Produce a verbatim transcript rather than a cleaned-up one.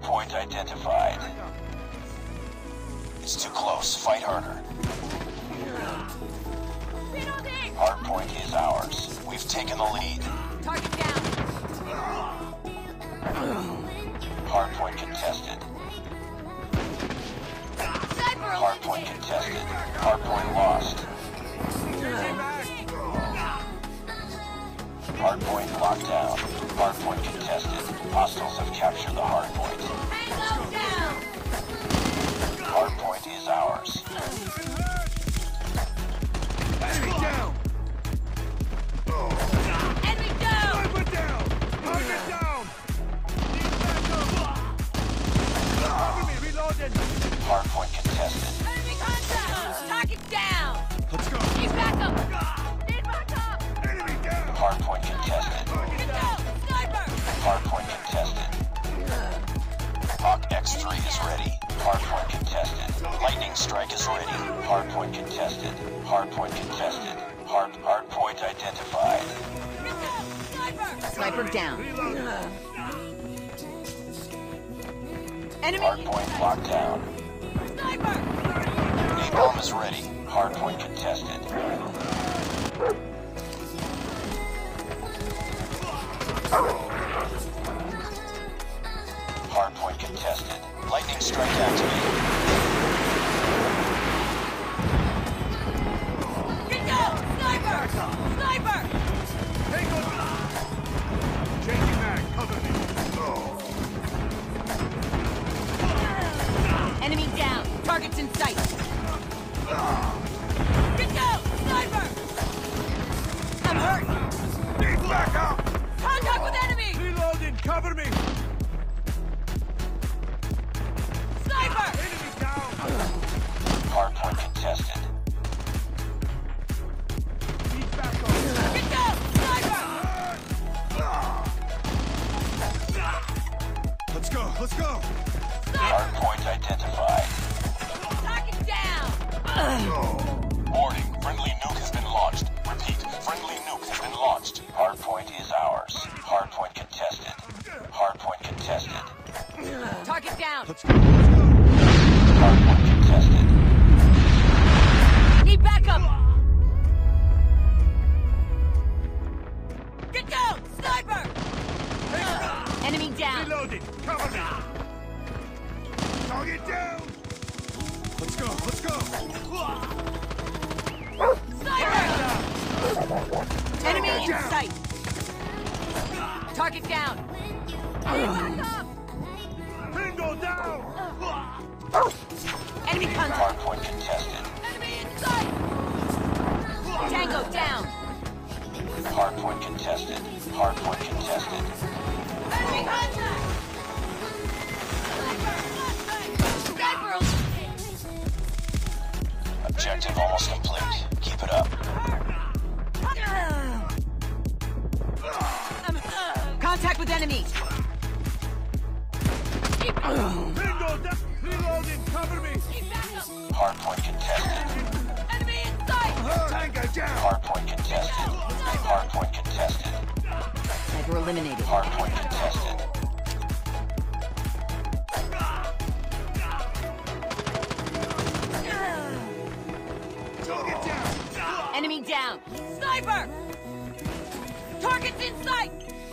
Hardpoint identified. It's too close. Fight harder. Hardpoint is ours. We've taken the lead. Target down. Hardpoint contested. Hardpoint contested. Hardpoint lost. Hardpoint locked down. Hardpoint contested. Hostiles have captured the hardpoint. Hardpoint is ours. Enemy down! Enemy down! Sniper down! Target down! Cover me, reloading! Hardpoint contested. Enemy contact! Target down! Let's go! Need backup! Need backup! Enemy down! Hardpoint contested. Get down! Sniper! Hardpoint contested. Hawk X three is ready. Hardpoint contested. Lightning strike is ready. Hardpoint contested. Hardpoint contested. Hard hardpoint identified. Get down! Sniper! Sniper down. Enemy. Hardpoint locked down. Sniper! Napalm is ready. Hardpoint contested. Hardpoint contested. Lightning strike activated. Get down! Sniper! Sniper! Tango! Changing mag, cover me! Enemy down! Targets in sight! Get down! Sniper! I'm hurt! Need backup! Contact with enemy! Reloading, cover me! Sniper! Enemy down! Hardpoint contested. Need backup! Get down! Sniper! Let's go, let's go! Hardpoint identified. Target down! Warning, friendly nuke has been launched. Repeat, friendly nuke has been launched. Hardpoint is ours. Hardpoint contested. Hardpoint contested. Target down! Let's go, let's go! Hardpoint contested. Need backup! Get down! Sniper! Enemy down! Reloading, cover me! Target down! Let's go, let's go! Sniper! Enemy in down. sight! Target down! Bingo down! Enemy contact! Hardpoint contested. Enemy in sight! Tango down! Hardpoint contested. Hardpoint contested. Enemy contact! Sniper! Objective almost complete. Keep it up. Contact with enemy! Bingo down! Reloading, cover me! Hardpoint contested. Enemy in sight! Tango down! Hardpoint contested. Hardpoint contested. Sniper eliminated. Hardpoint contested. Target down! Enemy down! Sniper! Target's in sight!